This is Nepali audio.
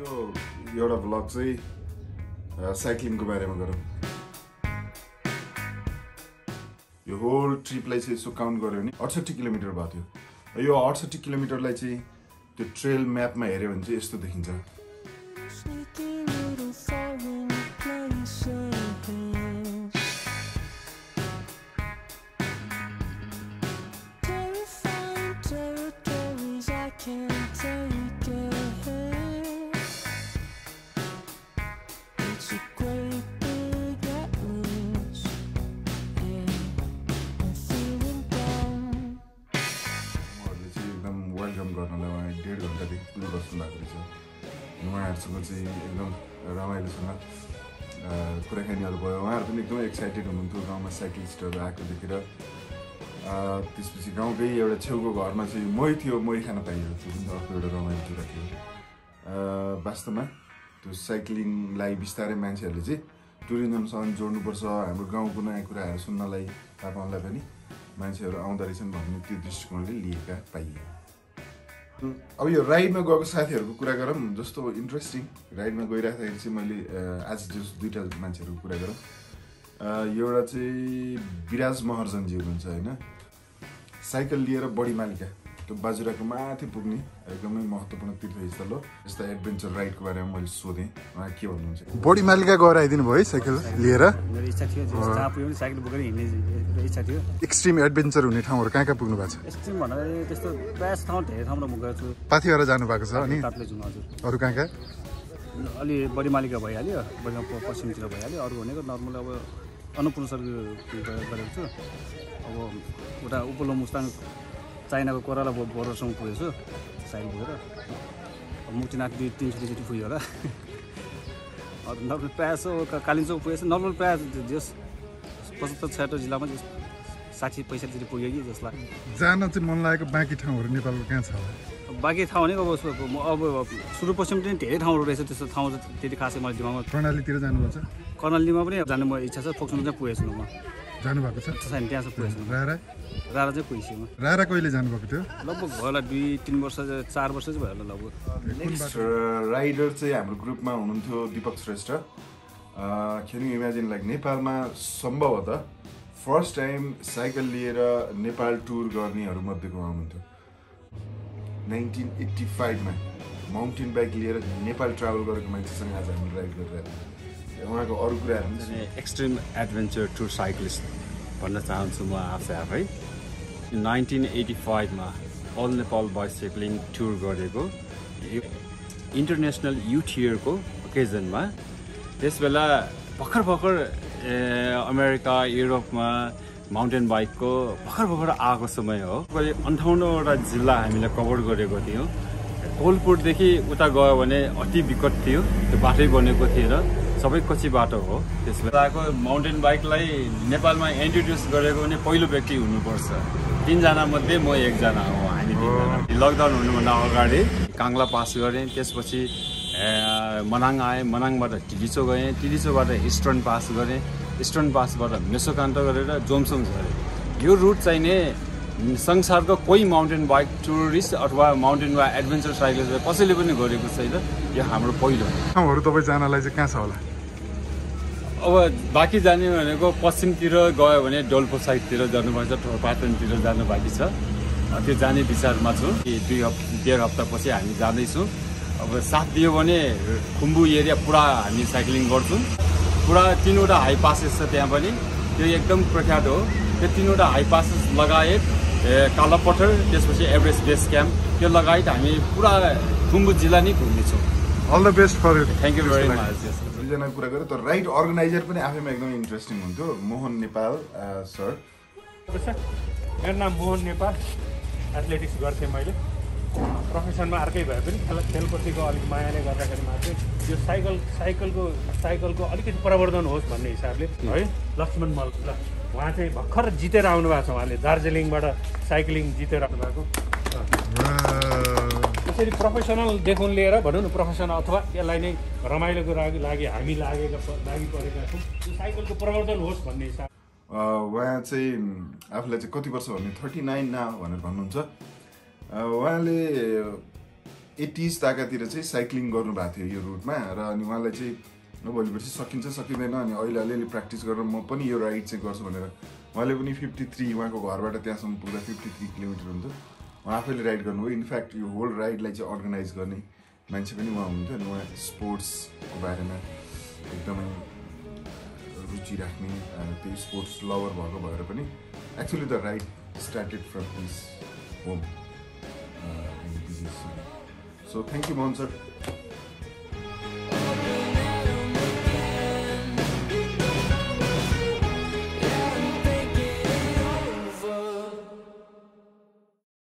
यो एउटा भ्लग चाहिँ साइक्लिङको बारेमा गरौँ। यो होल ट्रिपलाई चाहिँ यसो काउन्ट गऱ्यो भने 68 किलोमिटर भएको थियो। यो 68 किलोमिटरलाई चाहिँ त्यो ट्रेल म्यापमा हेऱ्यो भने चाहिँ यस्तो देखिन्छ। उहाँहरूसँग चाहिँ एकदम रमाइलोसँग कुराकानीहरू भयो। उहाँहरू पनि एकदमै एक्साइटेड हुनुहुन्थ्यो गाउँमा साइक्लिस्टहरू आएको देखेर। त्यसपछि गाउँकै एउटा छेउको घरमा चाहिँ मही थियो, मही खान पाइयो। त्यो पनि अर्को एउटा रमाइलो कुरा थियो। वास्तवमा त्यो साइक्लिङलाई बिस्तारै मान्छेहरूले चाहिँ टुरिज्मसँग जोड्नुपर्छ, हाम्रो गाउँको नयाँ कुराहरू सुन्नलाई थाहा पनि मान्छेहरू आउँदो रहेछन् भन्ने त्यो दृष्टिकोणले लिएका पाइए। अब यो राइडमा गएको साथीहरूको कुरा गरौँ। जस्तो इन्ट्रेस्टिङ राइडमा गइराख्दाखेरि चाहिँ मैले आज जस्तो दुईवटा मान्छेहरूको कुरा गरौँ। एउटा चाहिँ विराज महर्जनजी हुनुहुन्छ होइन, साइकल लिएर बडी मालिका त्यो बाजुराको माथि पुग्ने एकदमै महत्त्वपूर्ण तीर्थस्थल हो। यस्ता एडभेन्चर राइडको बारेमा मैले सोधेँ, उहाँ के भन्नुहुन्छ। बडी मालिका गएर आइदिनु भयो है साइकल लिएर? मेरो इच्छा थियो, जहाँ पुग्यो पनि साइकल बोकेर हिँड्ने इच्छा थियो। एक्सट्रिम एडभेन्चर हुने ठाउँहरू कहाँ कहाँ पुग्नु भएको छ? एक्सट्रिम भन्दाखेरि त्यस्तो प्रायः ठाउँ धेरै ठाउँमा म गएको छु। पाथिभरा जानु भएको छ अनि काप्लेजुङ हजुर। अरू कहाँ कहाँ? अलि बडी मालिका भइहाल्यो, पश्चिमतिर भइहाल्यो। अरू भनेको नर्मल अब अन्नपूर्ण सर्ग गरेको छु। अब उता उपल्लो मुस्ताङ चाइनाको कोराला बोर्डरसम्म पुगेको छु साइकल बोकेर। मुक्तिनाथ 300 पुग्यो होला। नर्मल प्रायः सो कालिम्पोङ पुगेको छु। नर्मल प्रायः जस 75-76 जिल्लामा 60-65 पुग्यो कि जसलाई जान चाहिँ मन लागेको बाँकी ठाउँहरू नेपालको कहाँ छ? बाँकी ठाउँ भनेको अब सुदूरपश्चिम पनि धेरै ठाउँहरू रहेछ। त्यस्तो ठाउँ त्यति खासै मैले दिमागमा। कर्णालीतिर जानुभएको छ? कर्णालीमा पनि जानु म इच्छा छ। फोक्सोमा चाहिँ पुगेको छु म। जानुभएको छ? त्यहाँ चाहिँ पुगेको छु। रारा चाहिँ पुगेछु म। रारा कहिले जानुभएको थियो? लगभग भयो होला 2-3 वर्ष 4 वर्ष चाहिँ भयो होला लगभग। नेक्स्ट राइडर चाहिँ हाम्रो ग्रुपमा हुनुहुन्थ्यो Dipak Shrestha. Can you imagine like नेपालमा सम्भवतः फर्स्ट टाइम साइकल लिएर नेपाल टुर गर्नेहरू मध्येको हुनुहुन्थ्यो। 1985 मा माउन्टेन बाइक लिएर नेपाल ट्राभल गरेको मान्छेसँग आज हामी राइड गरिरहेको छौँ। उहाँको अरू कुराहरू एक्सट्रिम एडभेन्चर टुर साइक्लिस्ट भन्न चाहन्छु म आफै। 1985 मा अल नेपाल बाइसाइक्लिङ टुर गरेको इन्टरनेसनल युथ इयरको ओकेजनमा। त्यसबेला भर्खर अमेरिका युरोपमा माउन्टेन बाइकको भर्खर आएको समय हो। 58वटा जिल्ला हामीले कभर गरेको थियौँ। कोलपुरदेखि उता गयो भने अति विकट थियो, त्यो बाटै बनेको थिएन, सबै कच्ची बाटो हो। त्यसबेलाको माउन्टेन बाइकलाई नेपालमा इन्ट्रोड्युस गरेको भने पहिलो व्यक्ति हुनुपर्छ। 3 जना मध्ये म 1 जना हो। हामी 3 जना लकडाउन हुनुभन्दा अगाडि काङ्ला पास गरेँ, त्यसपछि मनाङ आएँ, मनाङबाट टिलिचो गएँ, टिलिचोबाट इस्टर्न पास गरेँ, इस्टर्न पासबाट मेसोकान्त गरेर जोमसोम झरेँ। यो रुट चाहिँ नि संसारको कोही माउन्टेन बाइक टुरिस्ट अथवा माउन्टेन बाइक एडभेन्चर साइकल कसैले पनि गरेको छैन। यो हाम्रो पहिलो। ठाउँहरू तपाईँ जानलाई चाहिँ कहाँ छ होला? अब बाँकी जाने भनेको पश्चिमतिर गयो भने डोल्पो साइडतिर जानुपर्छ, पाटनतिर जानु बाँकी छ। त्यो जाने विचारमा छु। 2-1.5 हप्तापछि हामी जाँदैछौँ। अब साथ दियो भने खुम्बु एरिया पुरा हामी साइक्लिङ गर्छौँ। पुरा 3वटा हाई पासेस छ त्यहाँ पनि, त्यो एकदम प्रख्यात हो। त्यो 3वटा हाई पासेस लगायत कालापत्थर, त्यसपछि एभरेस्ट बेस क्याम्प, त्यो लगायत हामी पुरा खुम्बु जिल्ला नै घुम्नेछौँ। All the best for you. Thank you very much. दुईजनाको कुरा गरेँ। तर राइड अर्गनाइजर पनि आफैमा एकदम इन्ट्रेस्टिङ हुन्थ्यो। मोहन नेपाल सर। मेरो नाम मोहन नेपाल। एथलेटिक्स गर्थेँ मैले। प्रोफेसनमा अर्कै भए पनि खेलप्रतिको अलिक मायाले गर्दाखेरि मात्रै यो साइकलको अलिकति प्रवर्धन होस् भन्ने हिसाबले है लक्ष्मण मल उहाँ चाहिँ भर्खर जितेर आउनु भएको छ। उहाँले दार्जिलिङबाट साइक्लिङ जितेर आउनु भएको। त्यसरी प्रोफेसनल देखुन लिएर भनौँ न, प्रोफेसनल अथवा यसलाई नै रमाइलोको लागि हामी लागि परेका छौँ। यो साइकलको प्रवर्धन होस् भन्ने हिसाब। उहाँ चाहिँ आफूलाई चाहिँ कति वर्ष भन्ने 39 ना भनेर भन्नुहुन्छ। उहाँले 80s ताकातिर चाहिँ साइक्लिङ गर्नुभएको थियो यो रुटमा र अनि उहाँलाई चाहिँ भोलिपर्सि सकिन्छ सकिँदैन अनि अहिले अलिअलि प्र्याक्टिस गरेर म पनि यो राइड चाहिँ गर्छु भनेर उहाँले पनि 53 उहाँको घरबाट त्यहाँसम्म पुग्दा 53 किलोमिटर हुन्थ्यो उहाँ आफैले राइड गर्नुभयो इनफ्याक्ट यो होल राइडलाई चाहिँ अर्गनाइज गर्ने मान्छे पनि उहाँ हुनुहुन्थ्यो अनि उहाँ स्पोर्ट्सको बारेमा एकदमै रुचि राख्ने त्यो स्पोर्ट्स लभर भएको भएर पनि actually the ride started from his home in business so thank you Mohan sir